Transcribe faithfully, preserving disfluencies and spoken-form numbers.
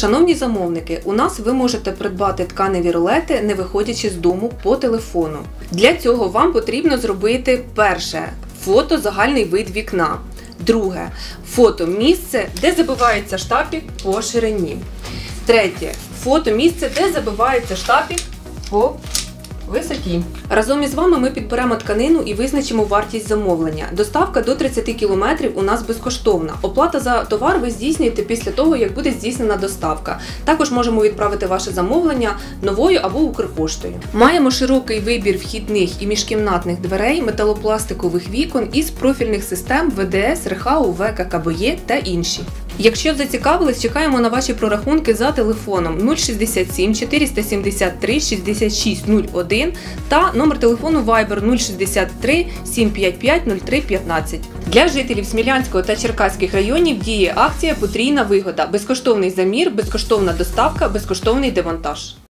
Шановні замовники, у нас ви можете придбати тканеві рулети, не виходячи з дому, по телефону. Для цього вам потрібно зробити перше – фото загальний вид вікна. Друге – фото місце, де забивається штапік по ширині. Третє – фото місце, де забивається штапік по висоті. Разом із вами ми підберемо тканину і визначимо вартість замовлення. Доставка до тридцяти кілометрів у нас безкоштовна. Оплата за товар ви здійснюєте після того, як буде здійснена доставка. Також можемо відправити ваше замовлення новою або Укрпоштою. Маємо широкий вибір вхідних і міжкімнатних дверей, металопластикових вікон із профільних систем ве де ес, РЕХАУ, ВЕКА, КАБОЄ та інші. Якщо зацікавились, чекаємо на ваші прорахунки за телефоном нуль шістдесят сім чотириста сімдесят три шістдесят шість нуль один та номер телефону Viber нуль шістдесят три сім п'ять п'ять нуль три п'ятнадцять. Для жителів Смілянського та Черкаських районів діє акція «Потрійна вигода». Безкоштовний замір, безкоштовна доставка, безкоштовний демонтаж.